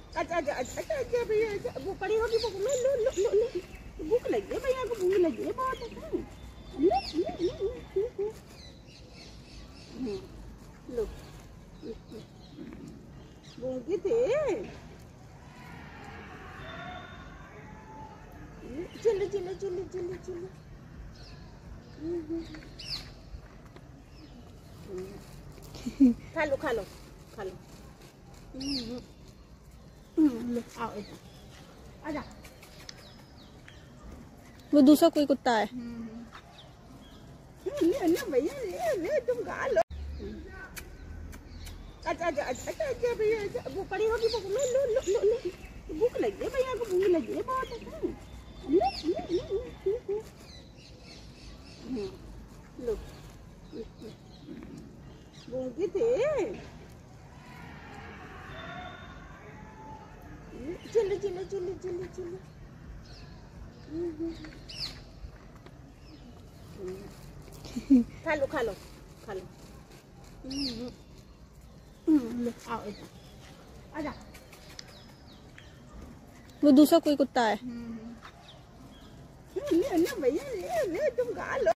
अच्छा अच्छा अच्छा अच्छा भैया वो पड़ी होगी वो लो लो लो लो लो भूख लगी है भैया को भूख लगी है बहुत लो भूखे थे चलो चलो चलो चलो चलो खा लो खा लो खा लो लो आओ इधर आजा वो दूसरा कोई कुत्ता है। ले भैया ले तुम खा लो। अच्छा अच्छा अच्छा अच्छा भैया वो पड़ी होगी वो लो लो लो लो लो भूख लगी है भैया को भूख लगी है बहुत लो भूखे थे चलो चलो चलो चलो चलो खा लो खा लो खा लो लो आओ इधर आजा वो दूसरा कोई कुत्ता है। ले भैया ले तुम खा लो।